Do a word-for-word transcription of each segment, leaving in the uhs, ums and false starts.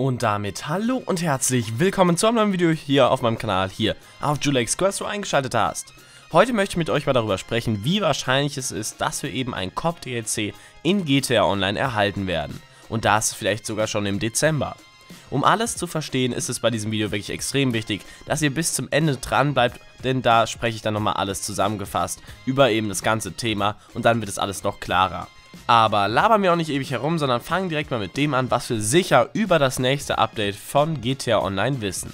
Und damit hallo und herzlich willkommen zu einem neuen Video hier auf meinem Kanal, hier auf Julex Quest, wo du eingeschaltet hast. Heute möchte ich mit euch mal darüber sprechen, wie wahrscheinlich es ist, dass wir eben ein C O D D L C in G T A Online erhalten werden. Und das vielleicht sogar schon im Dezember. Um alles zu verstehen, ist es bei diesem Video wirklich extrem wichtig, dass ihr bis zum Ende dran bleibt, denn da spreche ich dann nochmal alles zusammengefasst über eben das ganze Thema und dann wird es alles noch klarer. Aber labern wir auch nicht ewig herum, sondern fangen direkt mal mit dem an, was wir sicher über das nächste Update von G T A Online wissen.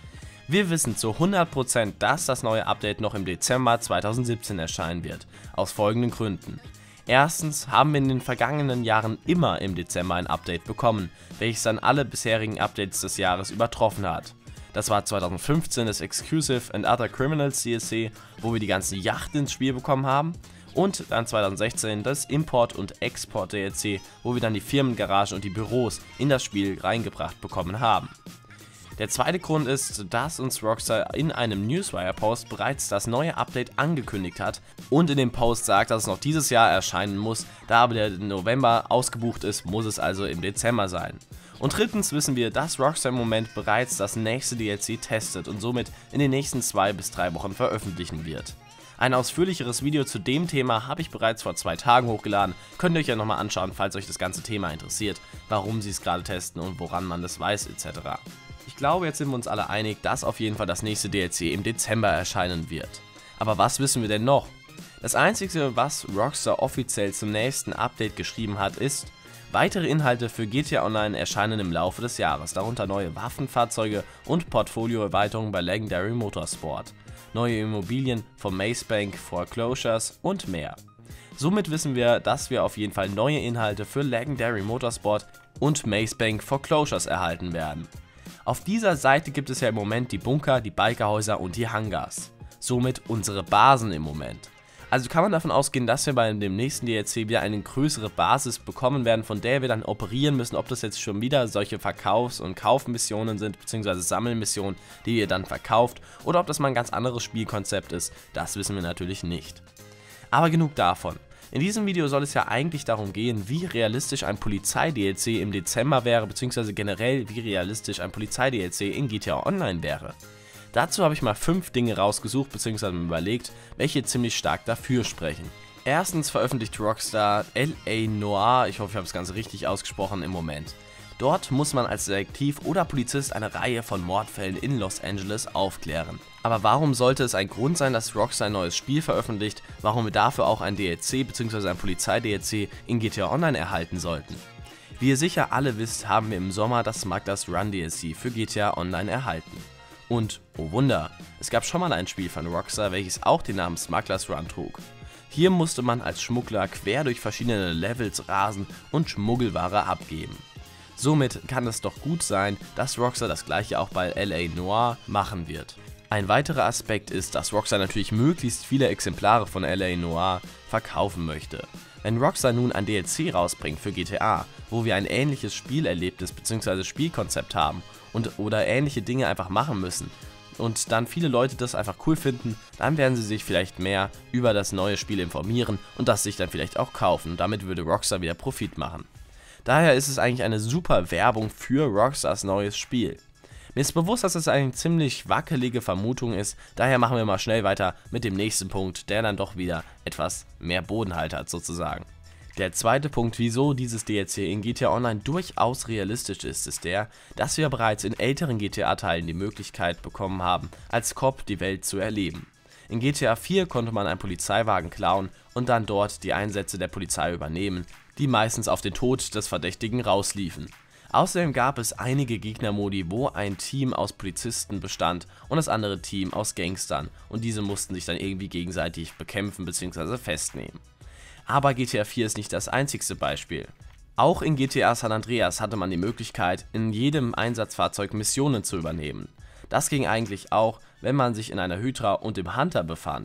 Wir wissen zu hundert Prozent, dass das neue Update noch im Dezember zweitausendsiebzehn erscheinen wird, aus folgenden Gründen. Erstens haben wir in den vergangenen Jahren immer im Dezember ein Update bekommen, welches dann alle bisherigen Updates des Jahres übertroffen hat. Das war zweitausendfünfzehn das Exclusive and Other Criminals D L C, wo wir die ganzen Yachten ins Spiel bekommen haben. Und dann zweitausendsechzehn das Import- und Export-D L C, wo wir dann die Firmengaragen und die Büros in das Spiel reingebracht bekommen haben. Der zweite Grund ist, dass uns Rockstar in einem Newswire-Post bereits das neue Update angekündigt hat und in dem Post sagt, dass es noch dieses Jahr erscheinen muss, da aber der November ausgebucht ist, muss es also im Dezember sein. Und drittens wissen wir, dass Rockstar im Moment bereits das nächste D L C testet und somit in den nächsten zwei bis drei Wochen veröffentlichen wird. Ein ausführlicheres Video zu dem Thema habe ich bereits vor zwei Tagen hochgeladen, könnt ihr euch ja nochmal anschauen, falls euch das ganze Thema interessiert, warum sie es gerade testen und woran man das weiß et cetera. Ich glaube, jetzt sind wir uns alle einig, dass auf jeden Fall das nächste D L C im Dezember erscheinen wird. Aber was wissen wir denn noch? Das einzige, was Rockstar offiziell zum nächsten Update geschrieben hat, ist: Weitere Inhalte für G T A Online erscheinen im Laufe des Jahres, darunter neue Waffenfahrzeuge und Portfolioerweiterungen bei Legendary Motorsport, neue Immobilien von Maze Bank Foreclosures und mehr. Somit wissen wir, dass wir auf jeden Fall neue Inhalte für Legendary Motorsport und Maze Bank Foreclosures erhalten werden. Auf dieser Seite gibt es ja im Moment die Bunker, die Bikerhäuser und die Hangars. Somit unsere Basen im Moment. Also kann man davon ausgehen, dass wir bei dem nächsten D L C wieder eine größere Basis bekommen werden, von der wir dann operieren müssen, ob das jetzt schon wieder solche Verkaufs- und Kaufmissionen sind, beziehungsweise Sammelmissionen, die ihr dann verkauft, oder ob das mal ein ganz anderes Spielkonzept ist, das wissen wir natürlich nicht. Aber genug davon. In diesem Video soll es ja eigentlich darum gehen, wie realistisch ein Polizei-D L C im Dezember wäre, beziehungsweise generell wie realistisch ein Polizei-D L C in G T A Online wäre. Dazu habe ich mal fünf Dinge rausgesucht bzw. überlegt, welche ziemlich stark dafür sprechen. Erstens veröffentlicht Rockstar L A Noire, ich hoffe ich habe das Ganze richtig ausgesprochen, im Moment. Dort muss man als Detektiv oder Polizist eine Reihe von Mordfällen in Los Angeles aufklären. Aber warum sollte es ein Grund sein, dass Rockstar ein neues Spiel veröffentlicht, warum wir dafür auch ein D L C bzw. ein Polizei-D L C in G T A Online erhalten sollten? Wie ihr sicher alle wisst, haben wir im Sommer das Smugglers Run D L C für G T A Online erhalten. Und, oh Wunder, es gab schon mal ein Spiel von Rockstar, welches auch den Namen Smugglers Run trug. Hier musste man als Schmuggler quer durch verschiedene Levels rasen und Schmuggelware abgeben. Somit kann es doch gut sein, dass Rockstar das gleiche auch bei L A Noire machen wird. Ein weiterer Aspekt ist, dass Rockstar natürlich möglichst viele Exemplare von L A Noire verkaufen möchte. Wenn Rockstar nun ein D L C rausbringt für G T A, wo wir ein ähnliches Spielerlebnis bzw. Spielkonzept haben und oder ähnliche Dinge einfach machen müssen und dann viele Leute das einfach cool finden, dann werden sie sich vielleicht mehr über das neue Spiel informieren und das sich dann vielleicht auch kaufen und damit würde Rockstar wieder Profit machen. Daher ist es eigentlich eine super Werbung für Rockstars neues Spiel. Mir ist bewusst, dass das eine ziemlich wackelige Vermutung ist, daher machen wir mal schnell weiter mit dem nächsten Punkt, der dann doch wieder etwas mehr Bodenhalt hat sozusagen. Der zweite Punkt, wieso dieses D L C in G T A Online durchaus realistisch ist, ist der, dass wir bereits in älteren G T A-Teilen die Möglichkeit bekommen haben, als Cop die Welt zu erleben. In G T A vier konnte man einen Polizeiwagen klauen und dann dort die Einsätze der Polizei übernehmen, die meistens auf den Tod des Verdächtigen rausliefen. Außerdem gab es einige Gegnermodi, wo ein Team aus Polizisten bestand und das andere Team aus Gangstern und diese mussten sich dann irgendwie gegenseitig bekämpfen bzw. festnehmen. Aber G T A vier ist nicht das einzigste Beispiel. Auch in G T A San Andreas hatte man die Möglichkeit, in jedem Einsatzfahrzeug Missionen zu übernehmen. Das ging eigentlich auch, wenn man sich in einer Hydra und im Hunter befand.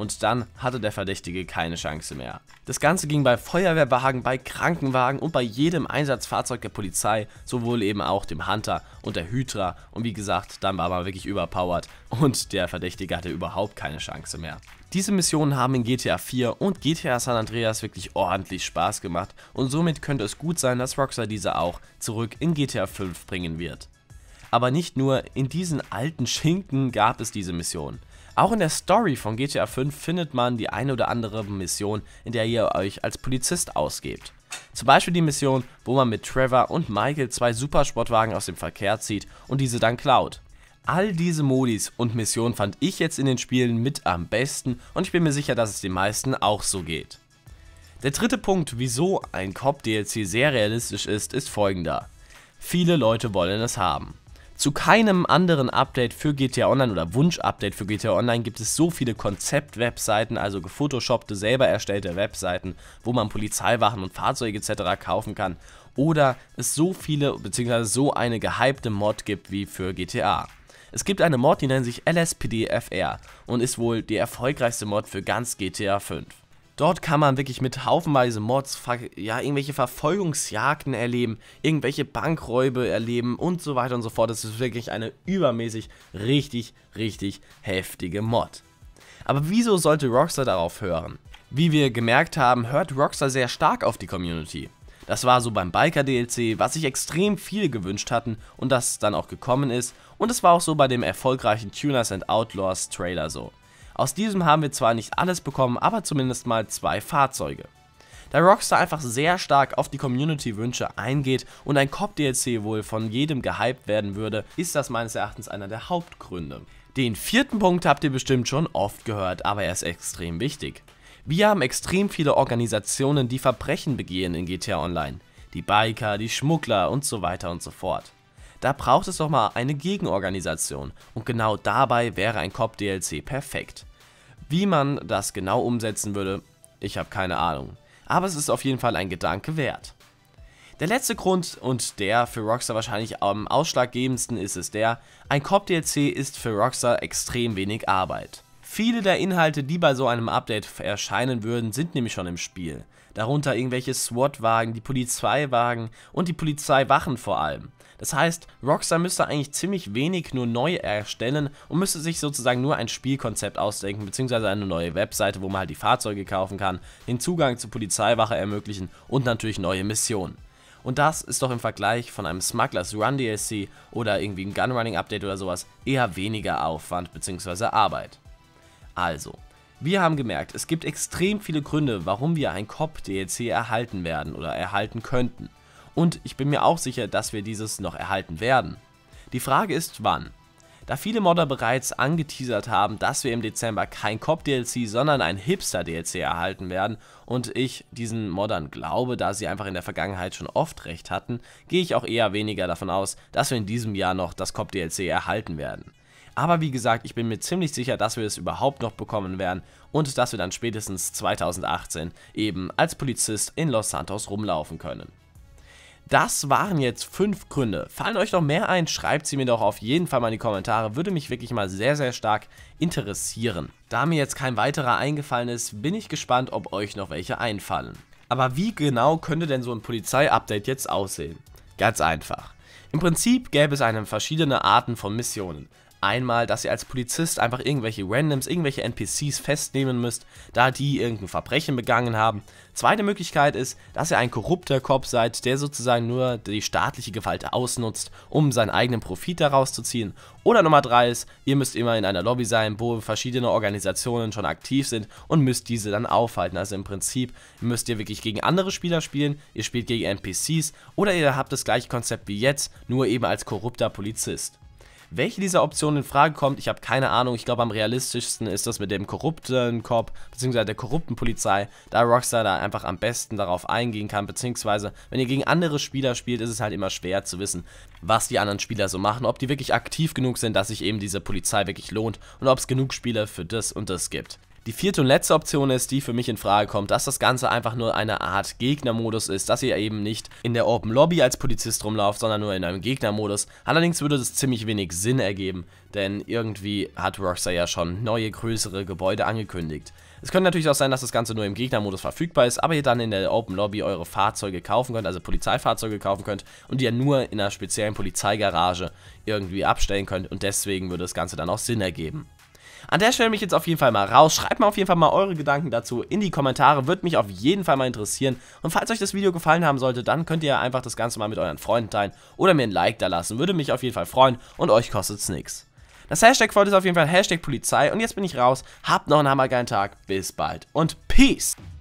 und dann hatte der Verdächtige keine Chance mehr. Das Ganze ging bei Feuerwehrwagen, bei Krankenwagen und bei jedem Einsatzfahrzeug der Polizei, sowohl eben auch dem Hunter und der Hydra, und wie gesagt, dann war man wirklich überpowered und der Verdächtige hatte überhaupt keine Chance mehr. Diese Missionen haben in G T A vier und G T A San Andreas wirklich ordentlich Spaß gemacht und somit könnte es gut sein, dass Rockstar diese auch zurück in G T A fünf bringen wird. Aber nicht nur in diesen alten Schinken gab es diese Mission. Auch in der Story von G T A fünf findet man die eine oder andere Mission, in der ihr euch als Polizist ausgebt. Zum Beispiel die Mission, wo man mit Trevor und Michael zwei Supersportwagen aus dem Verkehr zieht und diese dann klaut. All diese Modis und Missionen fand ich jetzt in den Spielen mit am besten und ich bin mir sicher, dass es den meisten auch so geht. Der dritte Punkt, wieso ein Cop-D L C sehr realistisch ist, ist folgender. Viele Leute wollen es haben. Zu keinem anderen Update für G T A Online oder Wunsch-Update für G T A Online gibt es so viele Konzept-Webseiten, also gefotoshoppte, selber erstellte Webseiten, wo man Polizeiwachen und Fahrzeuge et cetera kaufen kann, oder es so viele bzw. so eine gehypte Mod gibt wie für G T A. Es gibt eine Mod, die nennt sich L S P D F R und ist wohl die erfolgreichste Mod für ganz G T A fünf. Dort kann man wirklich mit haufenweise Mods, ja, irgendwelche Verfolgungsjagden erleben, irgendwelche Bankräube erleben und so weiter und so fort. Das ist wirklich eine übermäßig richtig, richtig heftige Mod. Aber wieso sollte Rockstar darauf hören? Wie wir gemerkt haben, hört Rockstar sehr stark auf die Community. Das war so beim Biker-D L C, was sich extrem viele gewünscht hatten und das dann auch gekommen ist. Und es war auch so bei dem erfolgreichen Tuners and Outlaws Trailer so. Aus diesem haben wir zwar nicht alles bekommen, aber zumindest mal zwei Fahrzeuge. Da Rockstar einfach sehr stark auf die Community-Wünsche eingeht und ein Cop-D L C wohl von jedem gehypt werden würde, ist das meines Erachtens einer der Hauptgründe. Den vierten Punkt habt ihr bestimmt schon oft gehört, aber er ist extrem wichtig. Wir haben extrem viele Organisationen, die Verbrechen begehen in G T A Online. Die Biker, die Schmuggler und so weiter und so fort. Da braucht es doch mal eine Gegenorganisation und genau dabei wäre ein Cop-D L C perfekt. Wie man das genau umsetzen würde, ich habe keine Ahnung. Aber es ist auf jeden Fall ein Gedanke wert. Der letzte Grund und der für Rockstar wahrscheinlich am ausschlaggebendsten ist es der, ein Cop-D L C ist für Rockstar extrem wenig Arbeit. Viele der Inhalte, die bei so einem Update erscheinen würden, sind nämlich schon im Spiel. Darunter irgendwelche SWAT-Wagen, die Polizeiwagen und die Polizeiwachen vor allem. Das heißt, Rockstar müsste eigentlich ziemlich wenig nur neu erstellen und müsste sich sozusagen nur ein Spielkonzept ausdenken, beziehungsweise eine neue Webseite, wo man halt die Fahrzeuge kaufen kann, den Zugang zur Polizeiwache ermöglichen und natürlich neue Missionen. Und das ist doch im Vergleich von einem Smugglers Run D L C oder irgendwie ein Gunrunning Update oder sowas eher weniger Aufwand bzw. Arbeit. Also, wir haben gemerkt, es gibt extrem viele Gründe, warum wir ein Cop-D L C erhalten werden oder erhalten könnten. Und ich bin mir auch sicher, dass wir dieses noch erhalten werden. Die Frage ist, wann? Da viele Modder bereits angeteasert haben, dass wir im Dezember kein Cop-D L C, sondern ein Hipster-D L C erhalten werden und ich diesen Moddern glaube, da sie einfach in der Vergangenheit schon oft recht hatten, gehe ich auch eher weniger davon aus, dass wir in diesem Jahr noch das Cop-D L C erhalten werden. Aber wie gesagt, ich bin mir ziemlich sicher, dass wir es überhaupt noch bekommen werden und dass wir dann spätestens zweitausendachtzehn eben als Polizist in Los Santos rumlaufen können. Das waren jetzt fünf Gründe. Fallen euch noch mehr ein, schreibt sie mir doch auf jeden Fall mal in die Kommentare, würde mich wirklich mal sehr, sehr stark interessieren. Da mir jetzt kein weiterer eingefallen ist, bin ich gespannt, ob euch noch welche einfallen. Aber wie genau könnte denn so ein Polizei-Update jetzt aussehen? Ganz einfach. Im Prinzip gäbe es eine verschiedene Arten von Missionen. Einmal, dass ihr als Polizist einfach irgendwelche Randoms, irgendwelche N P Cs festnehmen müsst, da die irgendein Verbrechen begangen haben. Zweite Möglichkeit ist, dass ihr ein korrupter Cop seid, der sozusagen nur die staatliche Gewalt ausnutzt, um seinen eigenen Profit daraus zu ziehen. Oder Nummer drei ist, ihr müsst immer in einer Lobby sein, wo verschiedene Organisationen schon aktiv sind und müsst diese dann aufhalten. Also im Prinzip müsst ihr wirklich gegen andere Spieler spielen, ihr spielt gegen N P Cs oder ihr habt das gleiche Konzept wie jetzt, nur eben als korrupter Polizist. Welche dieser Optionen in Frage kommt, ich habe keine Ahnung. Ich glaube, am realistischsten ist das mit dem korrupten Cop, beziehungsweise der korrupten Polizei, da Rockstar da einfach am besten darauf eingehen kann, beziehungsweise wenn ihr gegen andere Spieler spielt, ist es halt immer schwer zu wissen, was die anderen Spieler so machen, ob die wirklich aktiv genug sind, dass sich eben diese Polizei wirklich lohnt und ob es genug Spieler für das und das gibt. Die vierte und letzte Option ist, die für mich in Frage kommt, dass das Ganze einfach nur eine Art Gegnermodus ist, dass ihr eben nicht in der Open Lobby als Polizist rumlauft, sondern nur in einem Gegnermodus. Allerdings würde das ziemlich wenig Sinn ergeben, denn irgendwie hat Rockstar ja schon neue, größere Gebäude angekündigt. Es könnte natürlich auch sein, dass das Ganze nur im Gegnermodus verfügbar ist, aber ihr dann in der Open Lobby eure Fahrzeuge kaufen könnt, also Polizeifahrzeuge kaufen könnt und die ihr nur in einer speziellen Polizeigarage irgendwie abstellen könnt und deswegen würde das Ganze dann auch Sinn ergeben. An der Stelle mich jetzt auf jeden Fall mal raus, schreibt mal auf jeden Fall mal eure Gedanken dazu in die Kommentare, würde mich auf jeden Fall mal interessieren. Und falls euch das Video gefallen haben sollte, dann könnt ihr einfach das Ganze mal mit euren Freunden teilen oder mir ein Like da lassen, würde mich auf jeden Fall freuen und euch kostet es nichts. Das Hashtag heute ist auf jeden Fall Hashtag Polizei und jetzt bin ich raus, habt noch einen hammergeilen Tag, bis bald und Peace!